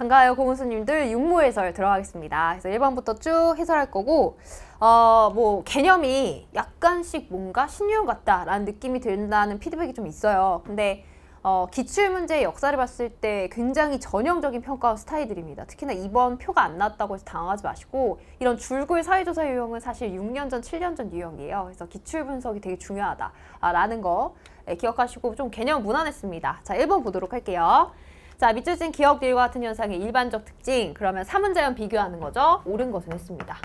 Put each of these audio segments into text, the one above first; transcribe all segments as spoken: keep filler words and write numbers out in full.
반가워요, 고은수님들. 육모 해설 들어가겠습니다. 그래서 일 번부터 쭉 해설할 거고, 어, 뭐, 개념이 약간씩 뭔가 신유형 같다라는 느낌이 든다는 피드백이 좀 있어요. 근데, 어, 기출문제의 역사를 봤을 때 굉장히 전형적인 평가 스타일들입니다. 특히나 이번 표가 안 나왔다고 해서 당황하지 마시고, 이런 줄글 사회조사 유형은 사실 육 년 전, 칠 년 전 유형이에요. 그래서 기출 분석이 되게 중요하다라는 거 기억하시고 좀 개념 무난했습니다. 자, 일 번 보도록 할게요. 자, 밑줄 진 기억들과 같은 현상의 일반적 특징. 그러면 삼은자연 비교하는 거죠. 옳은 것은 했습니다.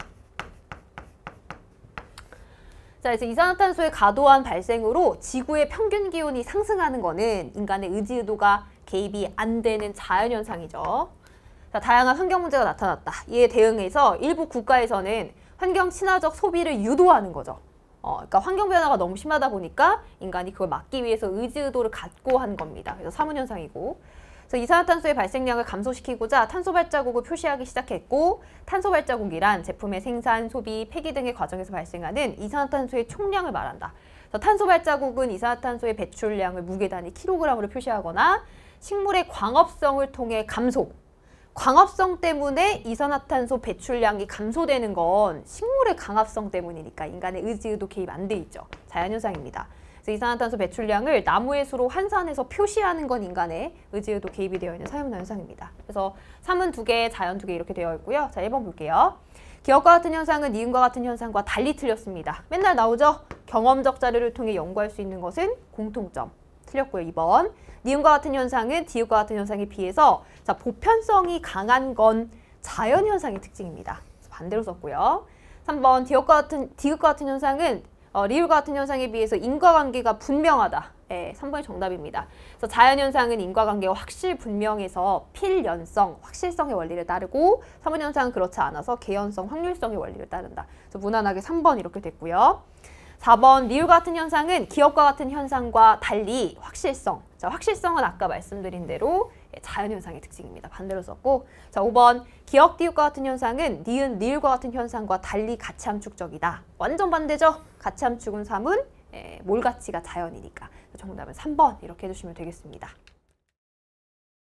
자, 이제 이산화탄소의 과도한 발생으로 지구의 평균 기온이 상승하는 거는 인간의 의지의도가 개입이 안 되는 자연현상이죠. 자, 다양한 환경 문제가 나타났다. 이에 대응해서 일부 국가에서는 환경 친화적 소비를 유도하는 거죠. 어, 그러니까 환경 변화가 너무 심하다 보니까 인간이 그걸 막기 위해서 의지의도를 갖고 한 겁니다. 그래서 사문현상이고. 그래서 이산화탄소의 발생량을 감소시키고자 탄소 발자국을 표시하기 시작했고, 탄소 발자국이란 제품의 생산, 소비, 폐기 등의 과정에서 발생하는 이산화탄소의 총량을 말한다. 그래서 탄소 발자국은 이산화탄소의 배출량을 무게 단위 킬로그램으로 표시하거나 식물의 광합성을 통해 감소. 광합성 때문에 이산화탄소 배출량이 감소되는 건 식물의 광합성 때문이니까 인간의 의지의도 개입 안 돼 있죠. 자연현상입니다. 그래서 이산화탄소 배출량을 나무의 수로 환산해서 표시하는 건 인간의 의지의도 개입이 되어 있는 사회문화 현상입니다. 그래서 삼은 두 개, 자연 두 개 이렇게 되어 있고요. 자, 일 번 볼게요. 기억과 같은 현상은 니은과 같은 현상과 달리 틀렸습니다. 맨날 나오죠? 경험적 자료를 통해 연구할 수 있는 것은 공통점. 틀렸고요. 이 번. 니은과 같은 현상은 디귿과 같은 현상에 비해서 자, 보편성이 강한 건 자연현상의 특징입니다. 반대로 썼고요. 삼 번. 디귿과 같은, 디귿과 같은 현상은 어, 리을과 같은 현상에 비해서 인과관계가 분명하다. 예, 삼 번이 정답입니다. 그래서 자연현상은 인과관계가 확실 분명해서 필연성, 확실성의 원리를 따르고 사문현상은 그렇지 않아서 개연성, 확률성의 원리를 따른다. 그래서 무난하게 삼 번 이렇게 됐고요. 사 번 리을과 같은 현상은 기억과 같은 현상과 달리 확실성. 자, 확실성은 아까 말씀드린 대로 자연현상의 특징입니다. 반대로 썼고, 자, 오 번 기억 디귿과 같은 현상은 니은 리을과 같은 현상과 달리 가치함축적이다. 완전 반대죠. 가치함축은 삼은 에, 몰가치가 자연이니까. 정답은 삼 번 이렇게 해주시면 되겠습니다.